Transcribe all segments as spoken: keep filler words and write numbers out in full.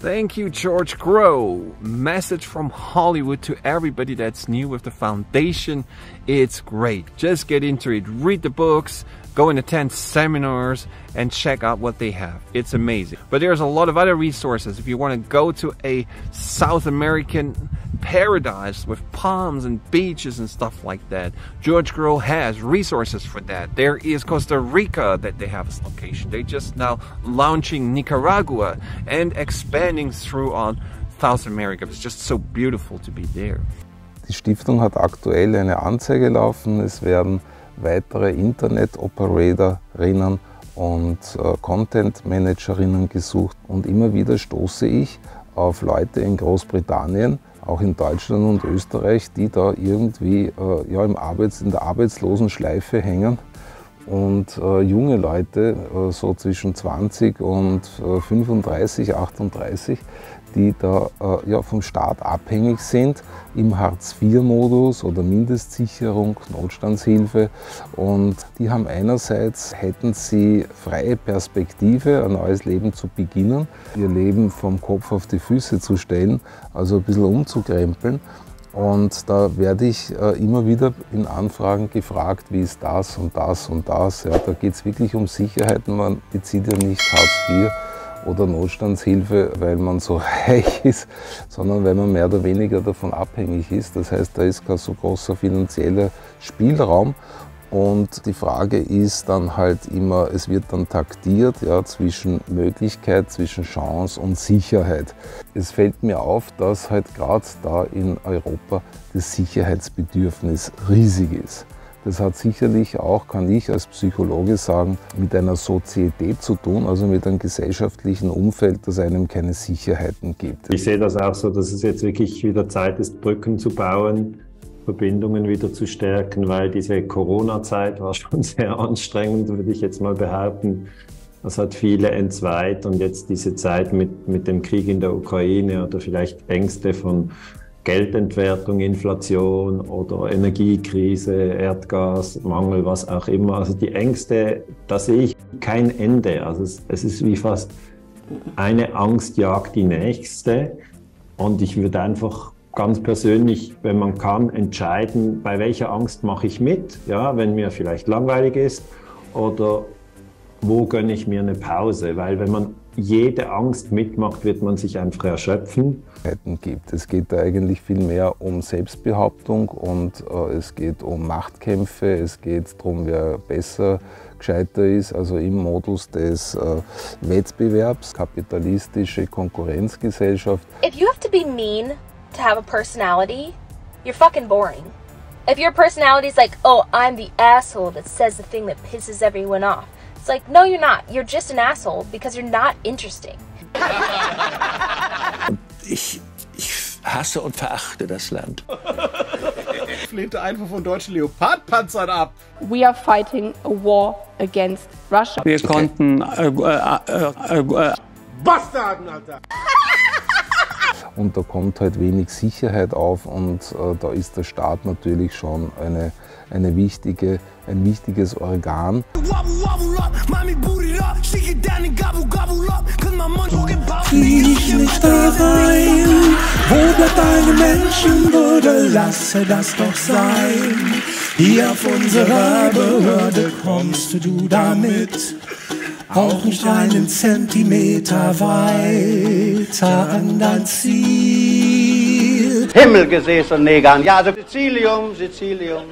Thank you, George Grow. Message from Hollywood to everybody that's new with the foundation. It's great. Just get into it. Read the books, go and attend seminars, and check out what they have. It's amazing. But there's a lot of other resources. If you want to go to a South American paradise with palms and beaches and stuff like that, George Grow has resources for that. There is Costa Rica that they have as location. They just now launching Nicaragua and expanding through on South America. It's just so beautiful to be there. Die Stiftung hat aktuell eine Anzeige laufen. Es werden weitere Internet-Operatorinnen und äh, Content-Managerinnen gesucht. Und immer wieder stoße ich auf Leute in Großbritannien, auch in Deutschland und Österreich, die da irgendwie äh, ja, im Arbeits-, in der Arbeitslosenschleife hängen. Und äh, junge Leute, äh, so zwischen zwanzig und äh, fünfunddreißig, achtunddreißig, die da äh, ja, vom Staat abhängig sind, im Hartz vier Modus oder Mindestsicherung, Notstandshilfe. Und die haben einerseits, hätten sie freie Perspektive, ein neues Leben zu beginnen, ihr Leben vom Kopf auf die Füße zu stellen, also ein bisschen umzukrempeln. Und da werde ich äh, immer wieder in Anfragen gefragt, wie ist das und das und das. Ja, da geht es wirklich um Sicherheit. Man bezieht ja nicht Hartz vier oder Notstandshilfe, weil man so reich ist, sondern weil man mehr oder weniger davon abhängig ist. Das heißt, da ist kein so großer finanzieller Spielraum. Und die Frage ist dann halt immer, es wird dann taktiert, ja, zwischen Möglichkeit, zwischen Chance und Sicherheit. Es fällt mir auf, dass halt gerade da in Europa das Sicherheitsbedürfnis riesig ist. Das hat sicherlich auch, kann ich als Psychologe sagen, mit einer Sozietät zu tun, also mit einem gesellschaftlichen Umfeld, das einem keine Sicherheiten gibt. Ich sehe das auch so, dass es jetzt wirklich wieder Zeit ist, Brücken zu bauen, Verbindungen wieder zu stärken, weil diese Corona-Zeit war schon sehr anstrengend, würde ich jetzt mal behaupten. Das hat viele entzweit und jetzt diese Zeit mit, mit dem Krieg in der Ukraine oder vielleicht Ängste von Geldentwertung, Inflation oder Energiekrise, Erdgasmangel, was auch immer. Also die Ängste, da sehe ich kein Ende. Also es, es ist wie fast eine Angst jagt die nächste. Und ich würde einfach ganz persönlich, wenn man kann, entscheiden, bei welcher Angst mache ich mit, ja, wenn mir vielleicht langweilig ist oder wo gönne ich mir eine Pause, weil wenn man jede Angst mitmacht, wird man sich einfach erschöpfen. Gibt. Es geht da eigentlich viel mehr um Selbstbehauptung und äh, es geht um Machtkämpfe, es geht darum, wer besser, gescheiter ist, also im Modus des äh, Wettbewerbs, kapitalistische Konkurrenzgesellschaft. If you have to be mean to have a personality, you're fucking boring. If your personality is like, oh, I'm the asshole that says the thing that pisses everyone off. It's like, no, you're not. You're just an asshole because you're not interesting. Ich, ich hasse und verachte das Land. Ich lehnte einfach von deutschen Leopardpanzern ab. We are fighting a war against Russia. Wir konnten äh, äh, äh, äh, Bastarden, Alter! Und da kommt halt wenig Sicherheit auf und äh, da ist der Staat natürlich schon eine, eine wichtige, ein wichtiges Organ. Flieg nicht da rein, wo bleibt deine Menschenwürde, lasse das doch sein. Hier auf unserer Behörde kommst du damit auch nicht einen Zentimeter weiter an dein Ziel. Himmelgesäße Negern, ja, also Sizilium, Sizilium.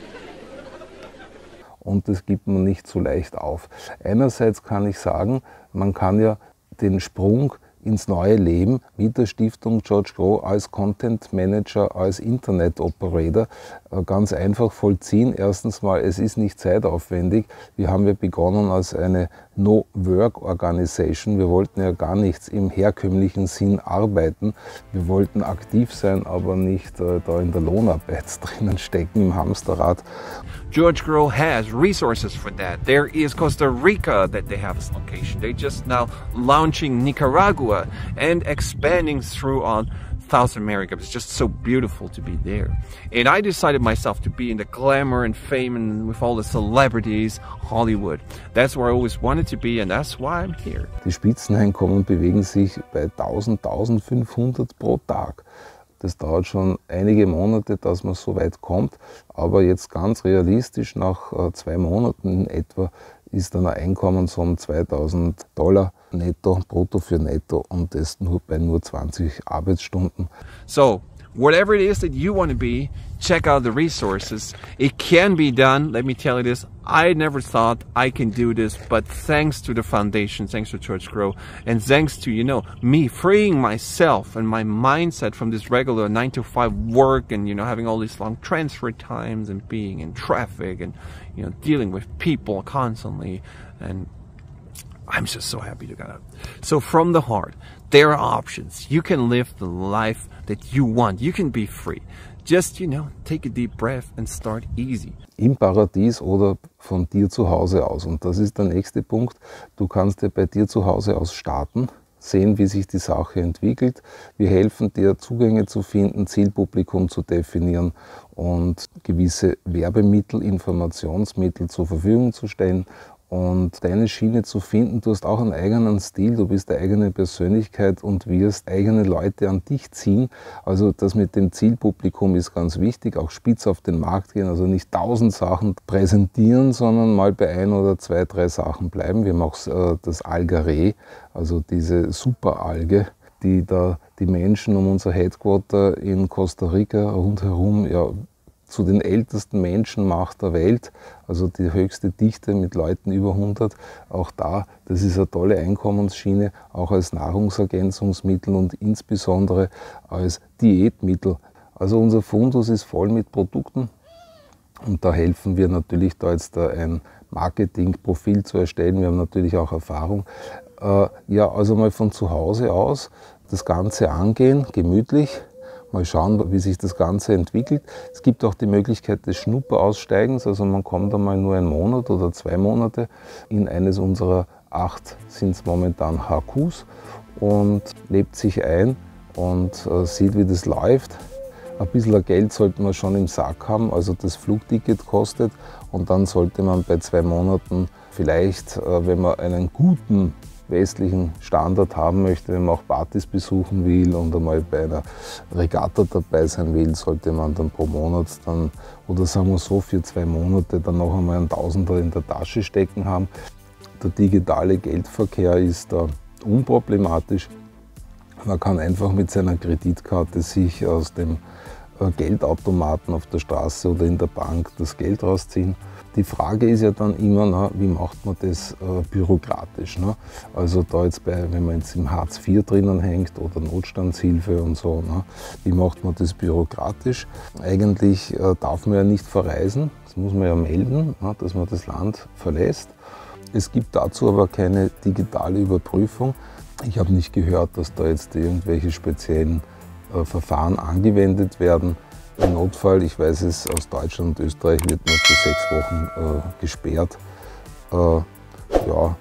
Und das gibt man nicht so leicht auf. Einerseits kann ich sagen, man kann ja den Sprung ins neue Leben mit der Stiftung George Grow als Content Manager, als Internet Operator ganz einfach vollziehen. Erstens mal, es ist nicht zeitaufwendig. Wir haben ja begonnen als eine No-Work-Organisation. Wir wollten ja gar nichts im herkömmlichen Sinn arbeiten. Wir wollten aktiv sein, aber nicht äh, da in der Lohnarbeit drinnen stecken im Hamsterrad. George Grow has resources for that. There is Costa Rica that they have as location. They just now launching Nicaragua and expanding through on South America. It's just so beautiful to be there. And I decided myself to be in the glamour and fame and with all the celebrities, Hollywood. That's where I always wanted to be, and that's why I'm here. Die Spitzeneinkommen bewegen sich bei tausend, tausendfünfhundert pro Tag. Das dauert schon einige Monate, dass man so weit kommt. Aber jetzt ganz realistisch, nach äh, zwei Monaten in etwa, ist dann ein Einkommen so um zweitausend Dollar netto, brutto für netto, und das nur bei nur zwanzig Arbeitsstunden. So, whatever it is that you want to be, check out the resources. It can be done. Let me tell you this. I never thought I can do this, but thanks to the foundation, thanks to Church Grow, and thanks to, you know, me freeing myself and my mindset from this regular nine to five work and, you know, having all these long transfer times and being in traffic and, you know, dealing with people constantly. And I'm just so happy to get out. So from the heart, there are options. You can live the life that you want. You can be free. Just, you know, take a deep breath and start easy. Im Paradies oder von dir zu Hause aus. Und das ist der nächste Punkt. Du kannst ja bei dir zu Hause aus starten, sehen, wie sich die Sache entwickelt. Wir helfen dir, Zugänge zu finden, Zielpublikum zu definieren und gewisse Werbemittel, Informationsmittel zur Verfügung zu stellen und deine Schiene zu finden. Du hast auch einen eigenen Stil, du bist eine eigene Persönlichkeit und wirst eigene Leute an dich ziehen. Also das mit dem Zielpublikum ist ganz wichtig, auch spitz auf den Markt gehen, also nicht tausend Sachen präsentieren, sondern mal bei ein oder zwei, drei Sachen bleiben. Wir haben auch äh, das Algaré, also diese Superalge, die da die Menschen um unser Headquarter in Costa Rica rundherum ja zu den ältesten Menschen macht der Welt, also die höchste Dichte mit Leuten über hundert. Auch da, das ist eine tolle Einkommensschiene, auch als Nahrungsergänzungsmittel und insbesondere als Diätmittel. Also unser Fundus ist voll mit Produkten und da helfen wir natürlich, da jetzt ein Marketingprofil zu erstellen. Wir haben natürlich auch Erfahrung. Ja, also mal von zu Hause aus das Ganze angehen, gemütlich. Mal schauen, wie sich das Ganze entwickelt. Es gibt auch die Möglichkeit des Schnupperaussteigens, also man kommt einmal nur einen Monat oder zwei Monate in eines unserer acht, sind es momentan H Qs, und lebt sich ein und äh, sieht, wie das läuft. Ein bisschen Geld sollte man schon im Sack haben, also das Flugticket kostet, und dann sollte man bei zwei Monaten vielleicht, äh, wenn man einen guten westlichen Standard haben möchte, wenn man auch Partys besuchen will und einmal bei einer Regatta dabei sein will, sollte man dann pro Monat dann, oder sagen wir so, für zwei Monate dann noch einmal einen Tausender in der Tasche stecken haben. Der digitale Geldverkehr ist da unproblematisch. Man kann einfach mit seiner Kreditkarte sich aus dem Geldautomaten auf der Straße oder in der Bank das Geld rausziehen. Die Frage ist ja dann immer, na, wie macht man das äh, bürokratisch? Ne? Also da jetzt bei, wenn man jetzt im Hartz vier drinnen hängt oder Notstandshilfe und so, ne? Wie macht man das bürokratisch? Eigentlich äh, darf man ja nicht verreisen, das muss man ja melden, ne, dass man das Land verlässt. Es gibt dazu aber keine digitale Überprüfung. Ich habe nicht gehört, dass da jetzt irgendwelche speziellen äh, Verfahren angewendet werden. Im Notfall, ich weiß es, aus Deutschland und Österreich wird man für sechs Wochen äh, gesperrt. Äh, ja,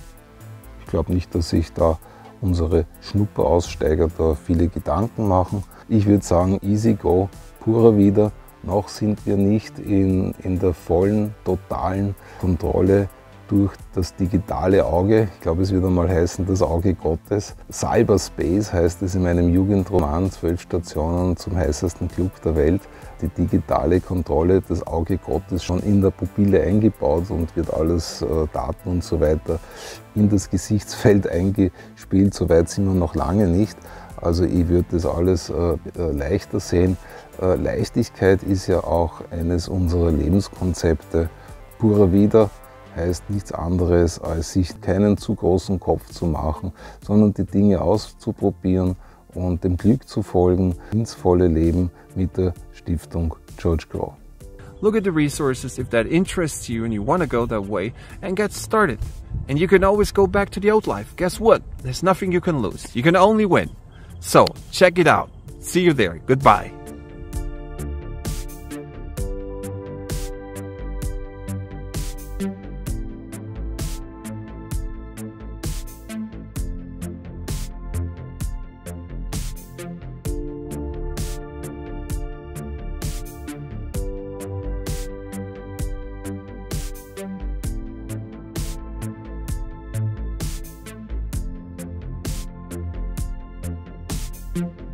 ich glaube nicht, dass sich da unsere Schnupperaussteiger da viele Gedanken machen. Ich würde sagen, easy go, purer wieder. Noch sind wir nicht in, in der vollen, totalen Kontrolle durch das digitale Auge. Ich glaube, es wird einmal heißen, das Auge Gottes. Cyberspace heißt es in meinem Jugendroman, zwölf Stationen zum heißesten Club der Welt. Die digitale Kontrolle, das Auge Gottes schon in der Pupille eingebaut und wird alles, äh, Daten und so weiter, in das Gesichtsfeld eingespielt. So weit sind wir noch lange nicht. Also ich würde das alles äh, leichter sehen. Äh, Leichtigkeit ist ja auch eines unserer Lebenskonzepte. Purer wieder heißt nichts anderes, als sich keinen zu großen Kopf zu machen, sondern die Dinge auszuprobieren und dem Glück zu folgen, ins volle Leben mit der Stiftung Church Grow. Look at the resources if that interests you and you want to go that way, and get started. And you can always go back to the old life. Guess what? There's nothing you can lose. You can only win. So, check it out. See you there. Goodbye. Tschüss.